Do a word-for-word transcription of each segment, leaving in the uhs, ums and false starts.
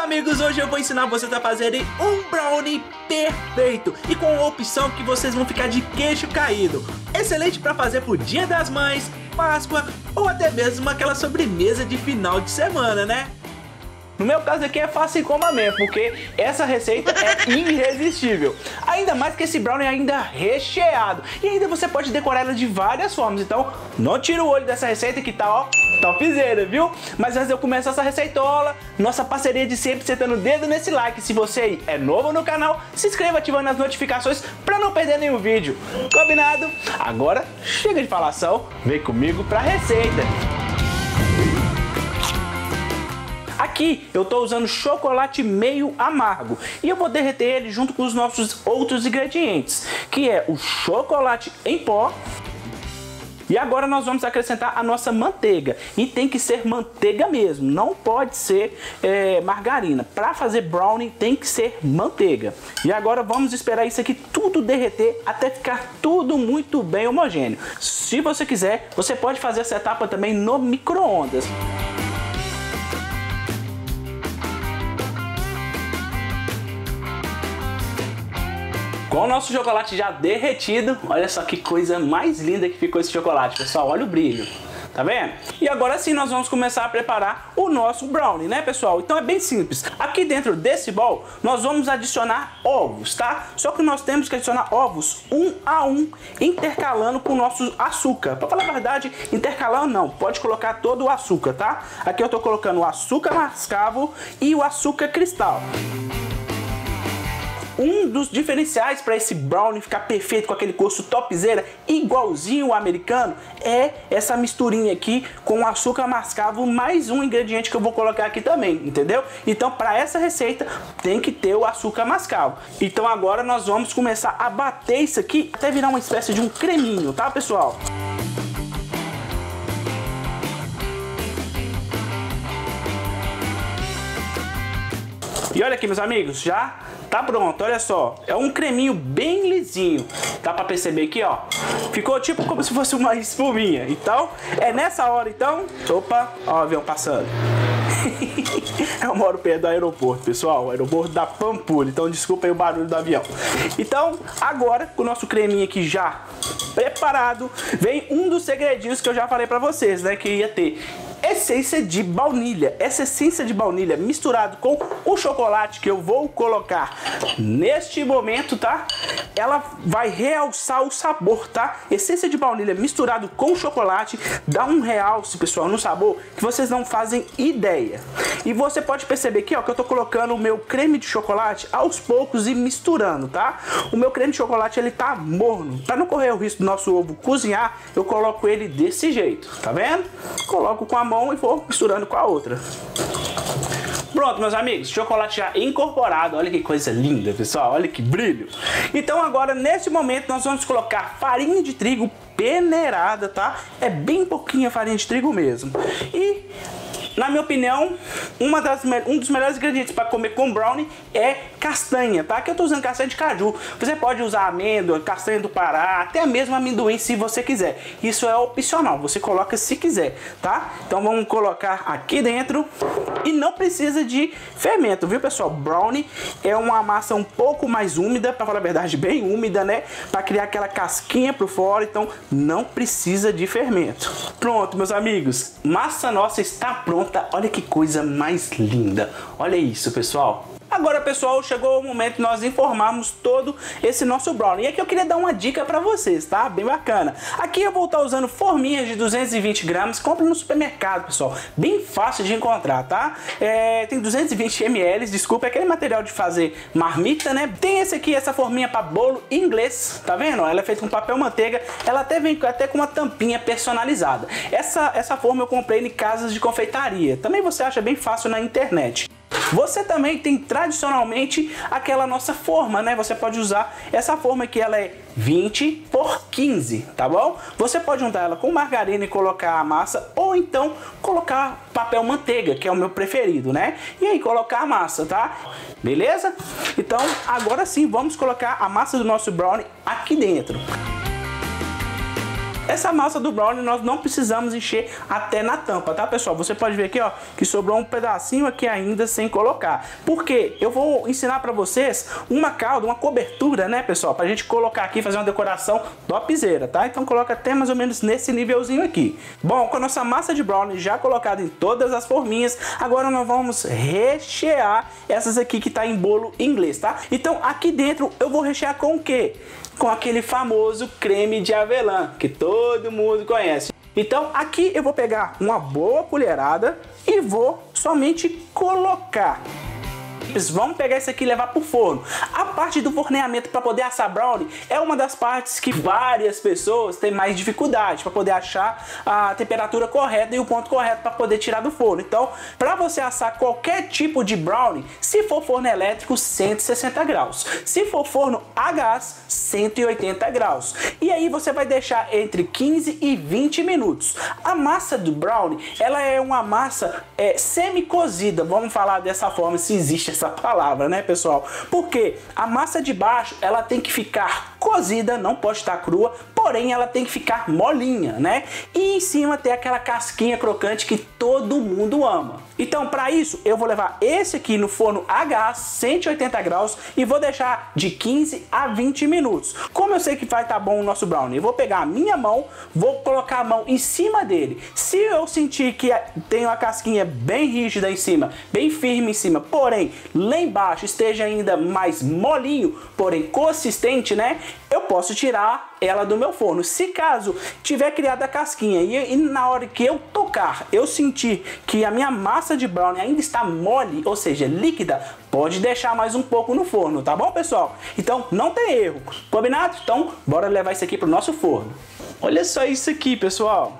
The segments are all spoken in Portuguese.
amigos, hoje eu vou ensinar vocês a fazerem um brownie perfeito e com a opção que vocês vão ficar de queixo caído. Excelente para fazer pro Dia das Mães, Páscoa ou até mesmo aquela sobremesa de final de semana, né? No meu caso aqui é fácil como mesmo, porque essa receita é irresistível. Ainda mais que esse brownie é ainda recheado. E ainda você pode decorar ela de várias formas. Então não tira o olho dessa receita que tá, ó, topzera, viu? Mas antes de eu começar essa receitola, nossa parceria de sempre, sentando o dedo nesse like. Se você é novo no canal, se inscreva ativando as notificações pra não perder nenhum vídeo. Combinado? Agora chega de falação, vem comigo pra receita. Aqui eu estou usando chocolate meio amargo e eu vou derreter ele junto com os nossos outros ingredientes, que é o chocolate em pó. E agora nós vamos acrescentar a nossa manteiga, e tem que ser manteiga mesmo, não pode ser é, margarina. Para fazer brownie tem que ser manteiga. E agora vamos esperar isso aqui tudo derreter até ficar tudo muito bem homogêneo. Se você quiser, você pode fazer essa etapa também no micro-ondas. Com o nosso chocolate já derretido, olha só que coisa mais linda que ficou esse chocolate, pessoal, olha o brilho, tá vendo? E agora sim nós vamos começar a preparar o nosso brownie, né, pessoal? Então é bem simples. Aqui dentro desse bowl nós vamos adicionar ovos, tá? Só que nós temos que adicionar ovos um a um, intercalando com o nosso açúcar. Pra falar a verdade, intercalando não, pode colocar todo o açúcar, tá? Aqui eu tô colocando o açúcar mascavo e o açúcar cristal. Um dos diferenciais para esse brownie ficar perfeito com aquele gosto topzera, igualzinho o americano, é essa misturinha aqui com o açúcar mascavo, mais um ingrediente que eu vou colocar aqui também, entendeu? Então para essa receita tem que ter o açúcar mascavo. Então agora nós vamos começar a bater isso aqui até virar uma espécie de um creminho, tá, pessoal? E olha aqui, meus amigos, já tá pronto, olha só, é um creminho bem lisinho, dá pra perceber aqui, ó, ficou tipo como se fosse uma espuminha. Então, é nessa hora, então, opa, ó o avião passando. Eu moro perto do aeroporto, pessoal, o aeroporto da Pampulha, então desculpa aí o barulho do avião. Então, agora, com o nosso creminho aqui já preparado, vem um dos segredinhos que eu já falei pra vocês, né, que ia ter essência de baunilha. Essa essência de baunilha misturado com o chocolate que eu vou colocar neste momento, tá? Ela vai realçar o sabor, tá? Essência de baunilha misturado com chocolate dá um realce, pessoal, no sabor que vocês não fazem ideia. E você pode perceber aqui, ó, que eu tô colocando o meu creme de chocolate aos poucos e misturando, tá? O meu creme de chocolate, ele tá morno. Para não correr o risco do nosso ovo cozinhar, eu coloco ele desse jeito, tá vendo? Coloco com a mão e vou misturando com a outra. Pronto, meus amigos, chocolate já incorporado, olha que coisa linda, pessoal, olha que brilho. Então agora, nesse momento, nós vamos colocar farinha de trigo peneirada, tá? É bem pouquinha farinha de trigo mesmo. E, na minha opinião, uma das, um dos melhores ingredientes para comer com brownie é castanha, tá? Aqui eu tô usando castanha de caju. Você pode usar amêndoa, castanha do Pará, até mesmo amendoim se você quiser. Isso é opcional, você coloca se quiser, tá? Então vamos colocar aqui dentro. E não precisa de fermento, viu, pessoal? Brownie é uma massa um pouco mais úmida, para falar a verdade, bem úmida, né? Para criar aquela casquinha por fora, então não precisa de fermento. Pronto, meus amigos, massa nossa está pronta. Olha que coisa mais linda. Olha isso, pessoal. Agora, pessoal, chegou o momento de nós informarmos todo esse nosso brownie. E aqui eu queria dar uma dica pra vocês, tá? Bem bacana. Aqui eu vou estar usando forminhas de duzentos e vinte gramas. Compre no supermercado, pessoal. Bem fácil de encontrar, tá? É, tem duzentos e vinte mililitros, desculpa, é aquele material de fazer marmita, né? Tem esse aqui, essa forminha pra bolo inglês, tá vendo? Ela é feita com papel manteiga. Ela até vem até com uma tampinha personalizada. Essa, essa forma eu comprei em casas de confeitaria. Também você acha bem fácil na internet. Você também tem tradicionalmente aquela nossa forma, né? Você pode usar essa forma que ela é vinte por quinze, tá bom? Você pode juntar ela com margarina e colocar a massa, ou então colocar papel manteiga, que é o meu preferido, né? E aí colocar a massa, tá? Beleza? Então agora sim, vamos colocar a massa do nosso brownie aqui dentro. Essa massa do brownie nós não precisamos encher até na tampa, tá, pessoal? Você pode ver aqui, ó, que sobrou um pedacinho aqui ainda sem colocar. Por quê? Eu vou ensinar pra vocês uma calda, uma cobertura, né, pessoal? Pra gente colocar aqui, fazer uma decoração topzera, tá? Então coloca até mais ou menos nesse nívelzinho aqui. Bom, com a nossa massa de brownie já colocada em todas as forminhas, agora nós vamos rechear essas aqui que tá em bolo inglês, tá? Então aqui dentro eu vou rechear com o quê? Com aquele famoso creme de avelã, que todo mundo conhece. Então aqui eu vou pegar uma boa colherada e vou somente colocar. Vamos pegar isso aqui e levar para o forno. A parte do forneamento para poder assar brownie é uma das partes que várias pessoas têm mais dificuldade para poder achar a temperatura correta e o ponto correto para poder tirar do forno. Então, para você assar qualquer tipo de brownie, se for forno elétrico, cento e sessenta graus. Se for forno a gás, cento e oitenta graus. E aí você vai deixar entre quinze e vinte minutos. A massa do brownie, ela é uma massa é, semi-cozida, vamos falar dessa forma, se existe essa palavra, né, pessoal? Porque a massa de baixo, ela tem que ficar cozida, não pode estar crua, porém ela tem que ficar molinha, né? E em cima tem aquela casquinha crocante que todo mundo ama. Então, para isso, eu vou levar esse aqui no forno a gás, cento e oitenta graus, e vou deixar de quinze a vinte minutos. Como eu sei que vai estar bom o nosso brownie, eu vou pegar a minha mão, vou colocar a mão em cima dele. Se eu sentir que tem uma casquinha bem rígida em cima, bem firme em cima, porém lá embaixo esteja ainda mais molinho, porém consistente, né? Eu posso tirar ela do meu forno. Se caso tiver criado a casquinha e, e na hora que eu tocar, eu sentir que a minha massa de brownie ainda está mole, ou seja, líquida, pode deixar mais um pouco no forno, tá bom, pessoal? Então não tem erro, combinado? Então bora levar isso aqui pro nosso forno. Olha só isso aqui, pessoal.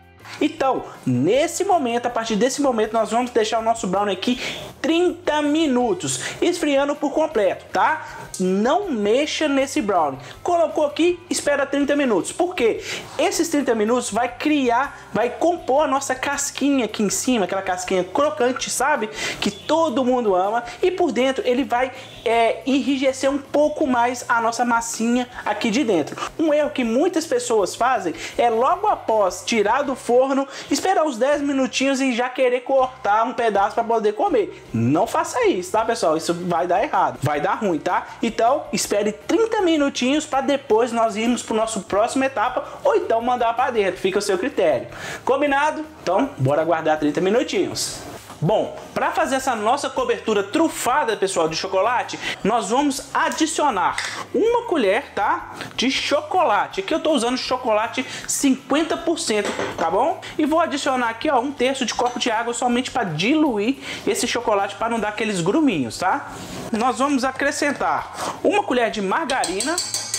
Então, nesse momento, a partir desse momento, nós vamos deixar o nosso brownie aqui trinta minutos, esfriando por completo, tá? Não mexa nesse brownie. Colocou aqui, espera trinta minutos. Por quê? Esses trinta minutos vai criar, vai compor a nossa casquinha aqui em cima, aquela casquinha crocante, sabe? Que todo mundo ama. E por dentro ele vai é, enrijecer um pouco mais a nossa massinha aqui de dentro. Um erro que muitas pessoas fazem é logo após tirar do forno, esperar uns dez minutinhos e já querer cortar um pedaço para poder comer. Não faça isso, tá, pessoal? Isso vai dar errado, vai dar ruim, tá? Então, espere trinta minutinhos para depois nós irmos para o nosso próxima etapa ou então mandar para dentro, fica o seu critério. Combinado? Então, bora aguardar trinta minutinhos. Bom, para fazer essa nossa cobertura trufada, pessoal, de chocolate, nós vamos adicionar uma colher, tá, de chocolate. Aqui eu tô usando chocolate cinquenta por cento, tá bom? E vou adicionar aqui, ó, um terço de copo de água somente para diluir esse chocolate, para não dar aqueles gruminhos, tá? Nós vamos acrescentar uma colher de margarina.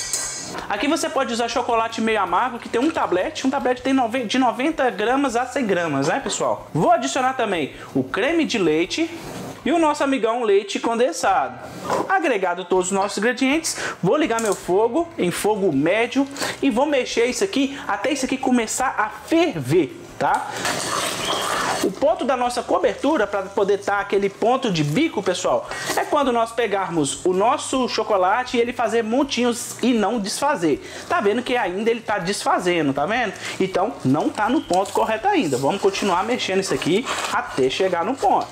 Aqui você pode usar chocolate meio amargo, que tem um tablete. Um tablete tem de noventa gramas a cem gramas, né, pessoal? Vou adicionar também o creme de leite e o nosso amigão leite condensado. Agregado todos os nossos ingredientes, vou ligar meu fogo em fogo médio e vou mexer isso aqui até isso aqui começar a ferver, tá? O ponto da nossa cobertura, para poder estar aquele ponto de bico, pessoal, é quando nós pegarmos o nosso chocolate e ele fazer montinhos e não desfazer. Tá vendo que ainda ele tá desfazendo, tá vendo? Então não tá no ponto correto ainda. Vamos continuar mexendo isso aqui até chegar no ponto.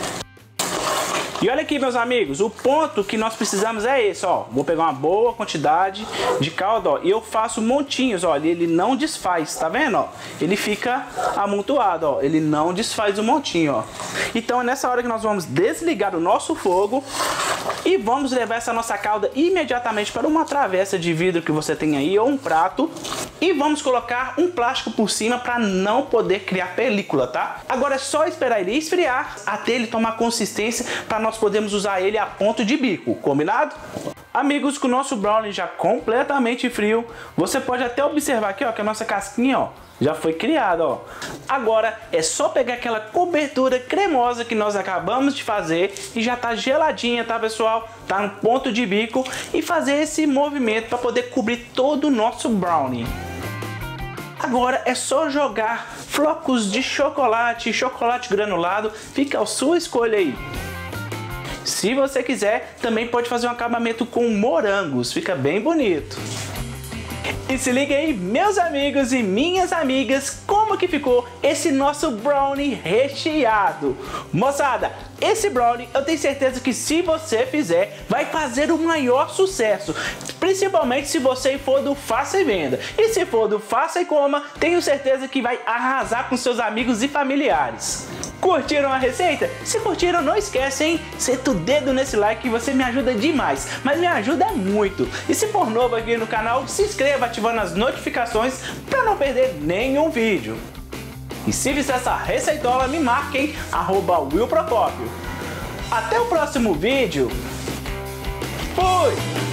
E olha aqui, meus amigos, o ponto que nós precisamos é esse, ó. Vou pegar uma boa quantidade de calda, ó, e eu faço montinhos, ó, ele não desfaz, tá vendo, ó? Ele fica amontoado, ó, ele não desfaz o montinho, ó. Então é nessa hora que nós vamos desligar o nosso fogo e vamos levar essa nossa calda imediatamente para uma travessa de vidro que você tem aí, ou um prato, e vamos colocar um plástico por cima para não poder criar película, tá? Agora é só esperar ele esfriar até ele tomar consistência para nós podemos usar ele a ponto de bico, combinado? Amigos, com o nosso brownie já completamente frio, você pode até observar aqui, ó, que a nossa casquinha, ó, já foi criada, ó. Agora é só pegar aquela cobertura cremosa que nós acabamos de fazer e já tá geladinha, tá, pessoal? Tá no ponto de bico e fazer esse movimento para poder cobrir todo o nosso brownie. Agora é só jogar flocos de chocolate, chocolate granulado, fica a sua escolha aí. Se você quiser, também pode fazer um acabamento com morangos, fica bem bonito. E se liga aí, meus amigos e minhas amigas, como que ficou esse nosso brownie recheado. Moçada, esse brownie eu tenho certeza que se você fizer, vai fazer o maior sucesso. Principalmente se você for do Faça e Venda. E se for do Faça e Coma, tenho certeza que vai arrasar com seus amigos e familiares. Curtiram a receita? Se curtiram, não esquece, hein? Senta o dedo nesse like que você me ajuda demais, mas me ajuda muito. E se for novo aqui no canal, se inscreva ativando as notificações para não perder nenhum vídeo. E se fizer essa receitola, me marquem, arroba Will Procópio. Até o próximo vídeo. Fui!